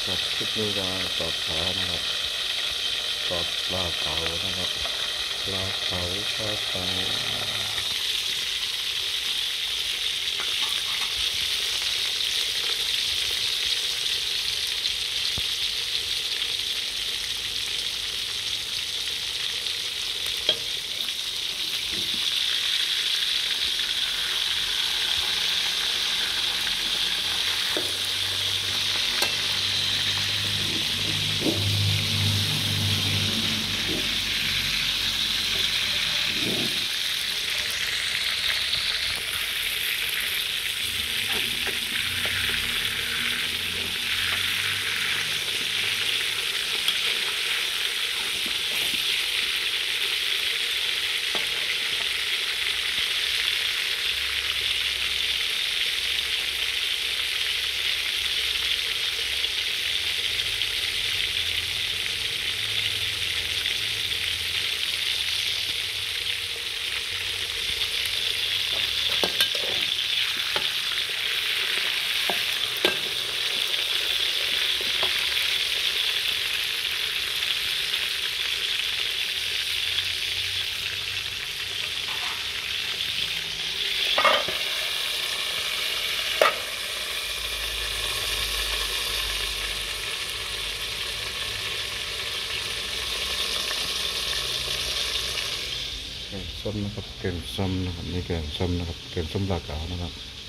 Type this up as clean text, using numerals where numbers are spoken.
ครับคลิปนี้จะสอบถามนะครับสอบปลาเก๋านะครับปลาเก๋าปลาเก๋าแกงส้มนะครับแกงส้มนะครับนี่แกงส้มนะครับแกงส้มปลาเก๋านะครับ